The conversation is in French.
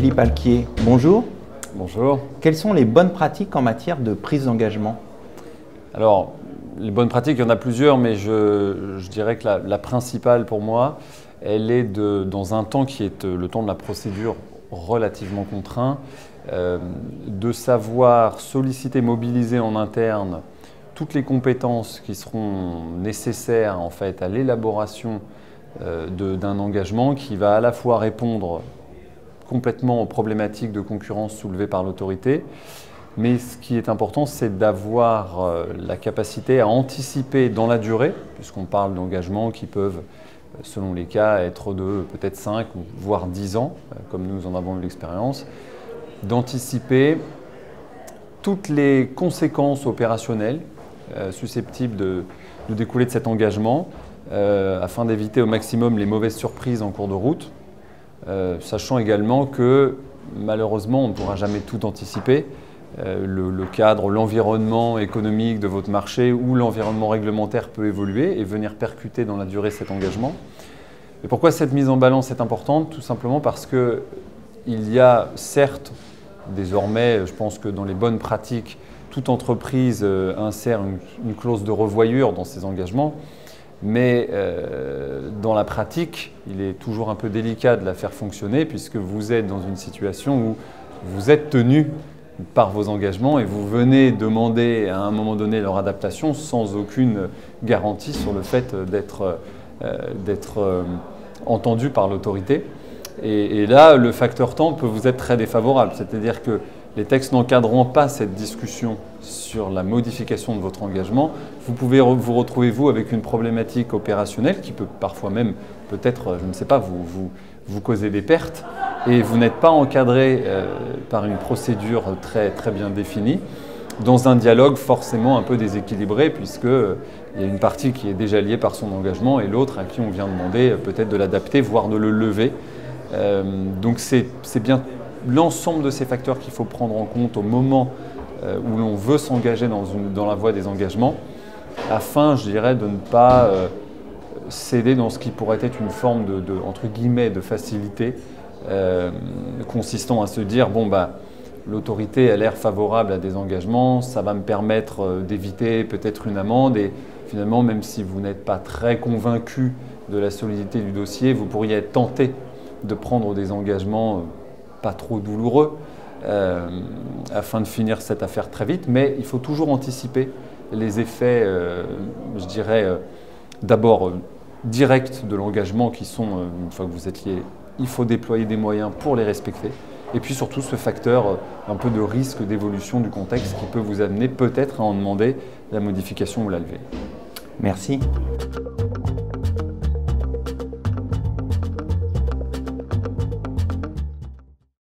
Philippe Alquier, bonjour. Bonjour. Quelles sont les bonnes pratiques en matière de prise d'engagement? Alors, les bonnes pratiques, il y en a plusieurs, mais je dirais que la principale pour moi, elle est dans un temps qui est le temps de la procédure relativement contraint, de savoir solliciter, mobiliser en interne toutes les compétences qui seront nécessaires en fait, à l'élaboration d'un engagement qui va à la fois répondre complètement aux problématiques de concurrence soulevées par l'autorité, mais ce qui est important, c'est d'avoir la capacité à anticiper dans la durée, puisqu'on parle d'engagements qui peuvent, selon les cas, être de peut-être 5 ou voire 10 ans, comme nous en avons eu l'expérience, d'anticiper toutes les conséquences opérationnelles susceptibles de découler de cet engagement, afin d'éviter au maximum les mauvaises surprises en cours de route, sachant également que malheureusement on ne pourra jamais tout anticiper. Le cadre, l'environnement économique de votre marché ou l'environnement réglementaire peut évoluer et venir percuter dans la durée cet engagement. Et pourquoi cette mise en balance est importante? Tout simplement parce qu'il y a certes, désormais, je pense que dans les bonnes pratiques, toute entreprise insère une clause de revoyure dans ses engagements, mais dans la pratique, il est toujours un peu délicat de la faire fonctionner puisque vous êtes dans une situation où vous êtes tenu par vos engagements et vous venez demander à un moment donné leur adaptation sans aucune garantie sur le fait d'être entendu par l'autorité. Et là, le facteur temps peut vous être très défavorable, c'est-à-dire que les textes n'encadrant pas cette discussion sur la modification de votre engagement, vous pouvez vous retrouver, vous, avec une problématique opérationnelle qui peut parfois même, peut-être, je ne sais pas, vous causer des pertes et vous n'êtes pas encadré par une procédure très, très bien définie, dans un dialogue forcément un peu déséquilibré puisqu'il y a une partie qui est déjà liée par son engagement et l'autre à qui on vient demander peut-être de l'adapter, voire de le lever. Donc c'est bien l'ensemble de ces facteurs qu'il faut prendre en compte au moment où l'on veut s'engager dans la voie des engagements, afin, je dirais, de ne pas céder dans ce qui pourrait être une forme entre guillemets, de facilité, consistant à se dire, bon, l'autorité a l'air favorable à des engagements, ça va me permettre d'éviter peut-être une amende et finalement, même si vous n'êtes pas très convaincu de la solidité du dossier, vous pourriez être tenté de prendre des engagements pas trop douloureux afin de finir cette affaire très vite, mais il faut toujours anticiper les effets, je dirais, d'abord directs de l'engagement qui sont, une fois que vous êtes lié, il faut déployer des moyens pour les respecter, et puis surtout ce facteur un peu de risque d'évolution du contexte qui peut vous amener peut-être à en demander la modification ou la levée. Merci.